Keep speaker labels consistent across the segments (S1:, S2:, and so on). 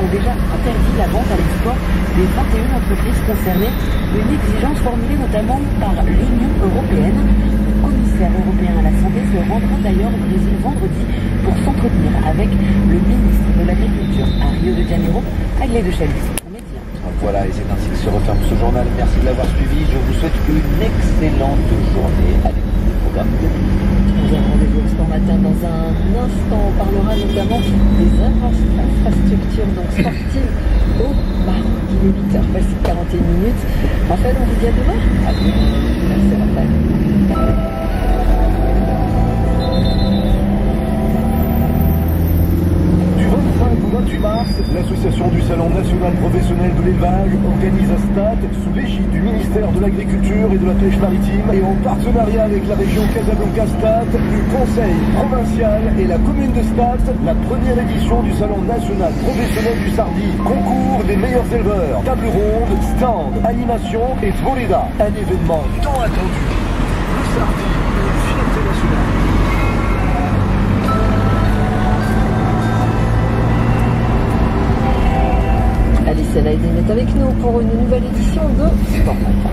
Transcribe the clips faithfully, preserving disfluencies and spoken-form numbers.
S1: ont déjà interdit la vente à l'export des vingt et une entreprises concernées. Une exigence formulée notamment par l'Union européenne. Le commissaire européen à la santé se rendra d'ailleurs au Brésil vendredi pour s'entretenir avec le ministre de l'Agriculture à Rio de Janeiro, Aglé de Chalus.
S2: Voilà, et c'est ainsi que se referme ce journal. Merci de l'avoir suivi. Je vous souhaite une excellente journée à l'écoute du programme.
S1: Nous avons rendez-vous ce matin. Dans un instant, on parlera notamment des infrastructures donc sportives au Maroc. Il est huit heures, passé quarante et une minutes. Raphaël, on vous dit à demain.
S2: À demain.
S1: Merci Raphaël.
S3: vingt-huit mars, l'association du Salon national professionnel de l'élevage organise à Stade, sous l'égide du ministère de l'Agriculture et de la Pêche maritime et en partenariat avec la région Casablanca-Stade, le Conseil provincial et la commune de Stade, la première édition du Salon national professionnel du Sardi. Concours des meilleurs éleveurs, table ronde, stand, animation et Florida. Un événement tant attendu. Le Sardi, une fierté nationale.
S1: Alice Laïdine est avec nous pour une nouvelle édition de Sport Matin.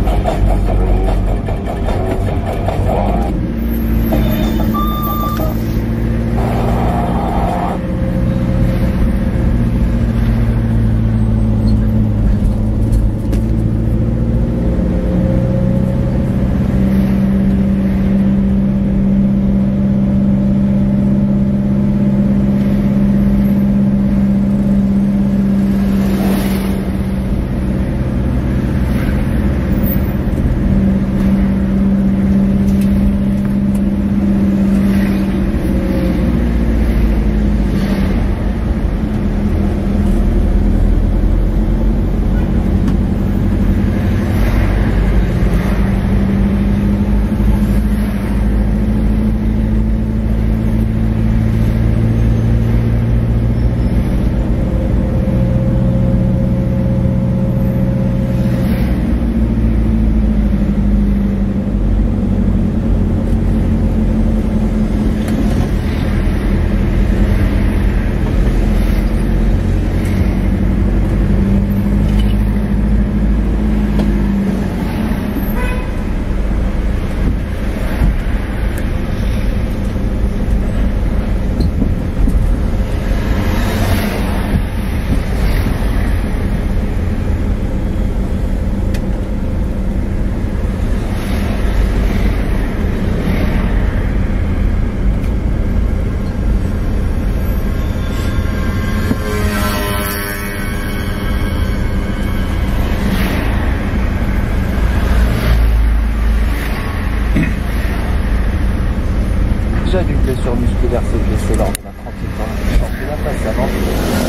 S2: Déjà d'une blessure musculaire s'est blessé lors de la trentième journée du championnat face à Nantes.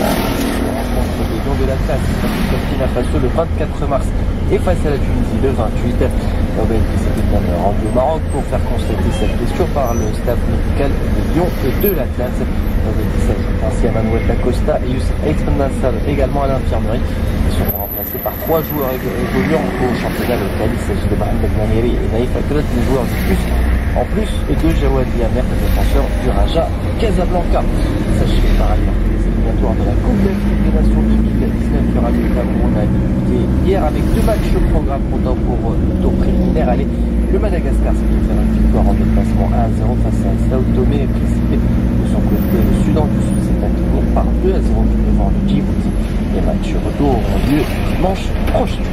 S2: La rencontre des Lions de la classe contre Burkina Faso le vingt-quatre mars et face à la Tunisie le vingt-huit. Robert s'était bien rendu au Maroc pour faire constater cette blessure par le staff médical des Lions de la classe. Robert s'ajoute ainsi à Manuel Dacosta et Youssef Aitren Nassar également à l'infirmerie. Ils seront remplacés par trois joueurs évoluant au championnat local. Il s'agit de Mohamed Namiri et Naïf Akrat, des joueurs du plus. En plus de Jawad Diamer, le défenseur du Raja Casablanca. Sachez par ailleurs que les éliminatoires de la Coupe d'Afrique des Nations deux mille dix-neuf qui aura lieu au Cameroun a débuté hier avec deux matchs au programme comptant pour le tour préliminaire. Allez, le Madagascar s'est fait faire une victoire en déplacement un à zéro face à Sao Tomé et Principe. De son côté, le Soudan du Sud s'est incliné par deux à zéro devant le Djibouti. Les matchs retour auront lieu dimanche prochain.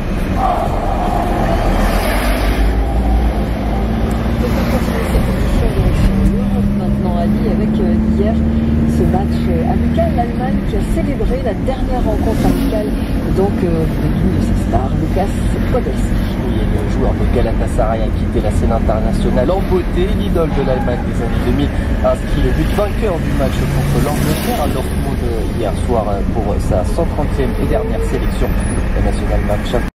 S1: Maintenant Ali avec euh, hier ce match euh, amical, l'Allemagne qui a célébré la dernière rencontre amicale donc euh, de l'une de ses stars, Lukas Podolski.
S2: Oui, le joueur de Galatasaray a quitté la scène internationale en beauté. L'idole de l'Allemagne des années deux mille a inscrit le but vainqueur du match contre l'Angleterre à Dortmund hier soir pour sa cent trentième et dernière sélection. La nationale match